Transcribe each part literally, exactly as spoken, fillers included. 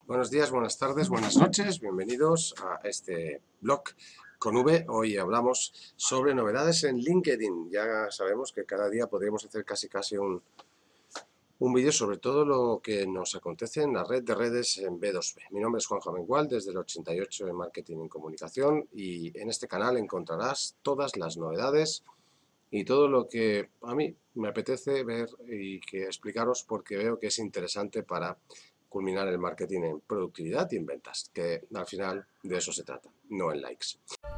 Buenos días, buenas tardes, buenas noches, bienvenidos a este blog con V. Hoy hablamos sobre novedades en LinkedIn. Ya sabemos que cada día podríamos hacer casi casi un, un vídeo sobre todo lo que nos acontece en la red de redes en B dos B. Mi nombre es Juan Jamengual, desde el ochenta y ocho en Marketing y Comunicación, y en este canal encontrarás todas las novedades y todo lo que a mí me apetece ver y que explicaros porque veo que es interesante para culminar el marketing en productividad y en ventas, que al final de eso se trata, no en likes.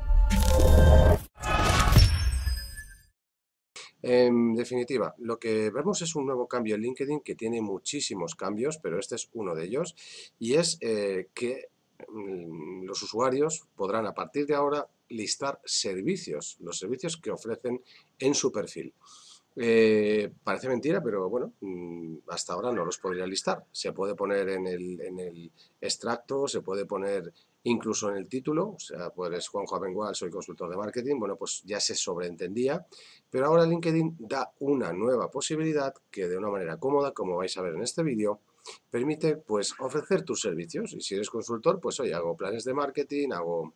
En definitiva, lo que vemos es un nuevo cambio en LinkedIn que tiene muchísimos cambios, pero este es uno de ellos, y es eh, que mm, los usuarios podrán a partir de ahora listar servicios, los servicios que ofrecen en su perfil. Eh, parece mentira, pero bueno, mm, hasta ahora no los podría listar. Se puede poner en el, en el extracto, se puede poner incluso en el título, o sea, pues eres Juanjo Abengual, soy consultor de marketing, bueno, pues ya se sobreentendía, pero ahora LinkedIn da una nueva posibilidad que de una manera cómoda, como vais a ver en este vídeo, permite pues ofrecer tus servicios. Y si eres consultor, pues oye, hago planes de marketing, hago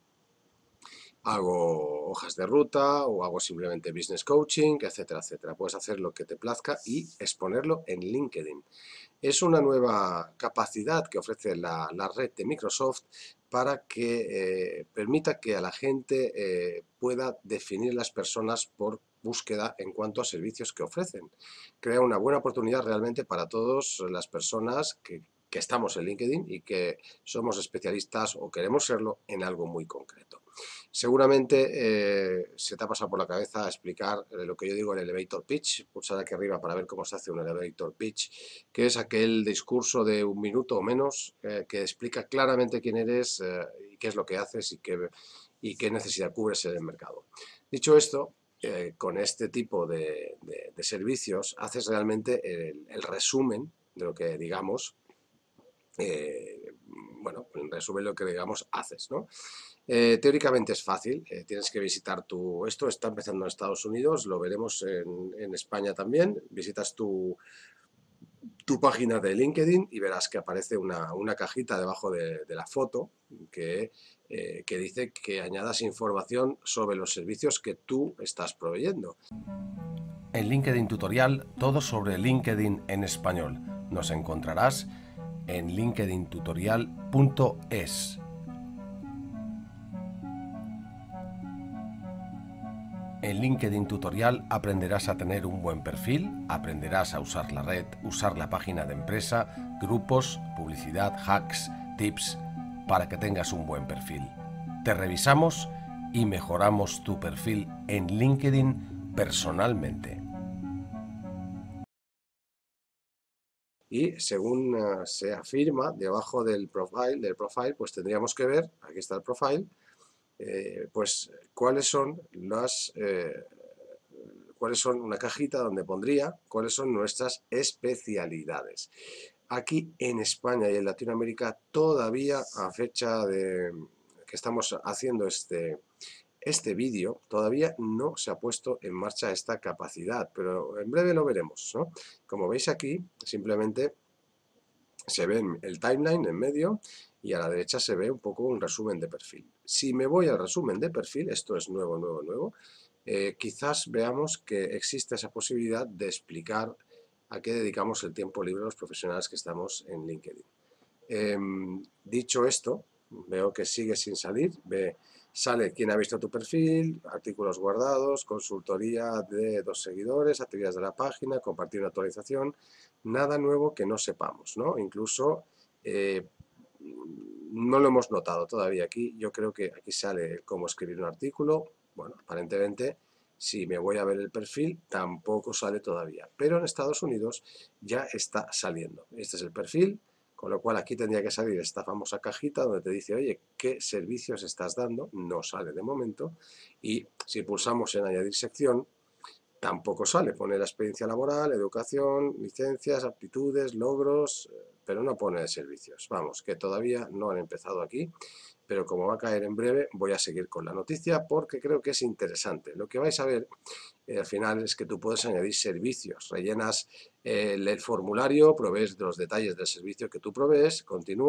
hago hojas de ruta o hago simplemente business coaching, etcétera, etcétera. Puedes hacer lo que te plazca y exponerlo en LinkedIn. Es una nueva capacidad que ofrece la, la red de Microsoft para que eh, permita que a la gente eh, pueda definir las personas por búsqueda en cuanto a servicios que ofrecen. Crea una buena oportunidad realmente para todas las personas que, que estamos en LinkedIn y que somos especialistas o queremos serlo en algo muy concreto. Seguramente eh, se te ha pasado por la cabeza explicar eh, lo que yo digo el elevator pitch. Pulsar aquí arriba para ver cómo se hace un elevator pitch, que es aquel discurso de un minuto o menos eh, que explica claramente quién eres eh, y qué es lo que haces y qué, y qué necesidad cubres en el mercado. Dicho esto, eh, con este tipo de, de, de, servicios haces realmente el, el resumen de lo que digamos, eh, bueno, en resumen lo que digamos haces, ¿no? Eh, teóricamente es fácil, eh, tienes que visitar tu... Esto está empezando en Estados Unidos, lo veremos en, en España también. Visitas tu, tu página de LinkedIn y verás que aparece una, una cajita debajo de, de la foto que, eh, que dice que añadas información sobre los servicios que tú estás proveyendo. En LinkedIn Tutorial, todo sobre LinkedIn en español. Nos encontrarás en linkedin tutorial punto es. En LinkedIn Tutorial aprenderás a tener un buen perfil, aprenderás a usar la red, usar la página de empresa, grupos, publicidad, hacks, tips, para que tengas un buen perfil. Te revisamos y mejoramos tu perfil en LinkedIn personalmente. Y según uh, se afirma, debajo del profile, del profile, pues tendríamos que ver, aquí está el profile, eh, pues cuáles son las... Eh, cuáles son una cajita donde pondría cuáles son nuestras especialidades. Aquí en España y en Latinoamérica todavía a fecha de que estamos haciendo este, este vídeo, todavía no se ha puesto en marcha esta capacidad, pero en breve lo veremos, ¿no? Como veis aquí, simplemente se ve el timeline en medio y a la derecha se ve un poco un resumen de perfil. Si me voy al resumen de perfil, esto es nuevo, nuevo, nuevo, eh, quizás veamos que existe esa posibilidad de explicar a qué dedicamos el tiempo libre los profesionales que estamos en LinkedIn. Eh, dicho esto, veo que sigue sin salir, ve, sale quién ha visto tu perfil, artículos guardados, consultoría de dos seguidores, actividades de la página, compartir una actualización, nada nuevo que no sepamos, ¿no? Incluso eh, no lo hemos notado todavía aquí, yo creo que aquí sale cómo escribir un artículo, bueno, aparentemente si me voy a ver el perfil tampoco sale todavía, pero en Estados Unidos ya está saliendo. Este es el perfil, con lo cual aquí tendría que salir esta famosa cajita donde te dice, oye, ¿qué servicios estás dando? No sale de momento. Y si pulsamos en añadir sección, tampoco sale. Pone la experiencia laboral, educación, licencias, aptitudes, logros, pero no pone servicios. Vamos, que todavía no han empezado aquí, pero como va a caer en breve, voy a seguir con la noticia porque creo que es interesante. Lo que vais a ver eh, al final es que tú puedes añadir servicios. Rellenas eh, el, el formulario, provees los detalles del servicio que tú provees, continúas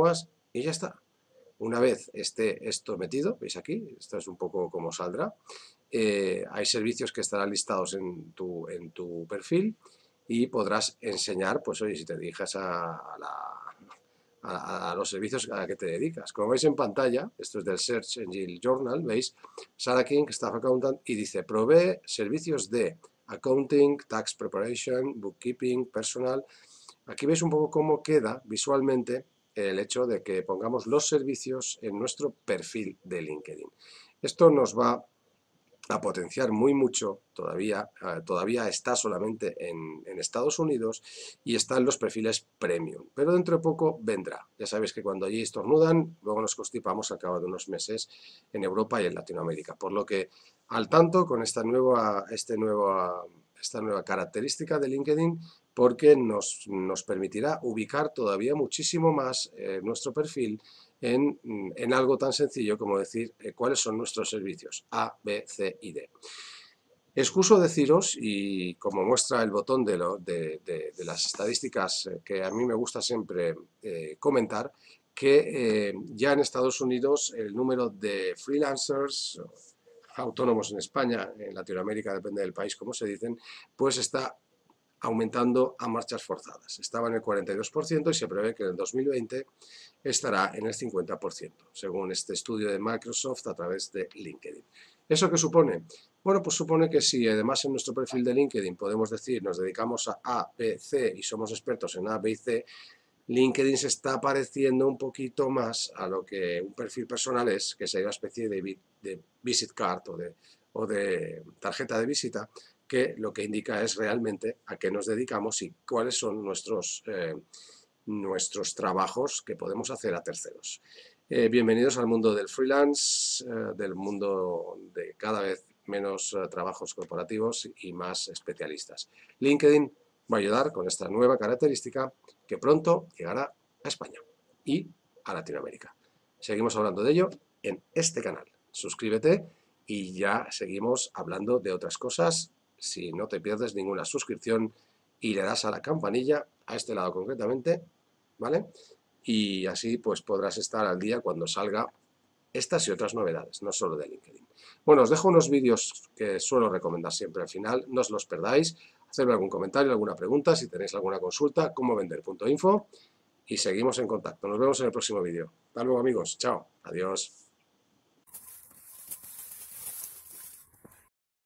y ya está. Una vez esté esto metido, veis aquí, esto es un poco como saldrá, eh, hay servicios que estarán listados en tu, en tu perfil y podrás enseñar, pues oye, si te diriges a, a, la, a, a los servicios a los que te dedicas. Como veis en pantalla, esto es del Search Engine Journal, veis, Sarah King, Staff Accountant, y dice, provee servicios de accounting, tax preparation, bookkeeping, personal. Aquí veis un poco cómo queda visualmente el hecho de que pongamos los servicios en nuestro perfil de LinkedIn. Esto nos va a potenciar muy mucho, todavía, eh, todavía está solamente en, en Estados Unidos y está en los perfiles premium, pero dentro de poco vendrá. Ya sabéis que cuando allí estornudan, luego nos constipamos al cabo de unos meses en Europa y en Latinoamérica, por lo que al tanto con esta nueva, este nueva, esta nueva característica de LinkedIn, porque nos, nos permitirá ubicar todavía muchísimo más eh, nuestro perfil en, en algo tan sencillo como decir eh, cuáles son nuestros servicios A, B, C y D. Excuso deciros, y como muestra el botón de, lo, de, de, de las estadísticas que a mí me gusta siempre eh, comentar, que eh, ya en Estados Unidos el número de freelancers, autónomos en España, en Latinoamérica, depende del país, como se dicen, pues está aumentando a marchas forzadas. Estaba en el cuarenta y dos por ciento y se prevé que en el dos mil veinte estará en el cincuenta por ciento, según este estudio de Microsoft a través de LinkedIn. ¿Eso qué supone? Bueno, pues supone que si además en nuestro perfil de LinkedIn podemos decir nos dedicamos a A, B, C y somos expertos en A, B y C, LinkedIn se está pareciendo un poquito más a lo que un perfil personal es, que sería una especie de, de visit card o de, o de tarjeta de visita, que lo que indica es realmente a qué nos dedicamos y cuáles son nuestros, eh, nuestros trabajos que podemos hacer a terceros. Eh, bienvenidos al mundo del freelance, eh, del mundo de cada vez menos eh, trabajos corporativos y más especialistas. LinkedIn va a ayudar con esta nueva característica que pronto llegará a España y a Latinoamérica. Seguimos hablando de ello en este canal. Suscríbete y ya seguimos hablando de otras cosas. Si no te pierdes ninguna suscripción y le das a la campanilla, a este lado concretamente, ¿vale? Y así pues podrás estar al día cuando salga estas y otras novedades, no solo de LinkedIn. Bueno, os dejo unos vídeos que suelo recomendar siempre al final, no os los perdáis. Hacedme algún comentario, alguna pregunta, si tenéis alguna consulta, cómo vender punto info y seguimos en contacto. Nos vemos en el próximo vídeo. Hasta luego amigos, chao, adiós.